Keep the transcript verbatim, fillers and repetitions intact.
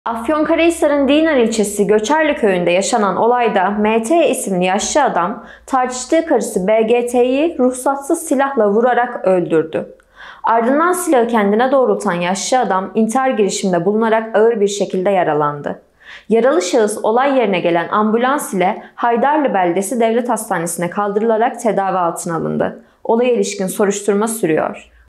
Afyonkarahisar'ın Dinar ilçesi Göçerli köyünde yaşanan olayda M T isimli yaşlı adam tartıştığı karısı B G T'yi ruhsatsız silahla vurarak öldürdü. Ardından silahı kendine doğrultan yaşlı adam intihar girişiminde bulunarak ağır bir şekilde yaralandı. Yaralı şahıs olay yerine gelen ambulans ile Haydarlı Beldesi Devlet Hastanesi'ne kaldırılarak tedavi altına alındı. Olaya ilişkin soruşturma sürüyor.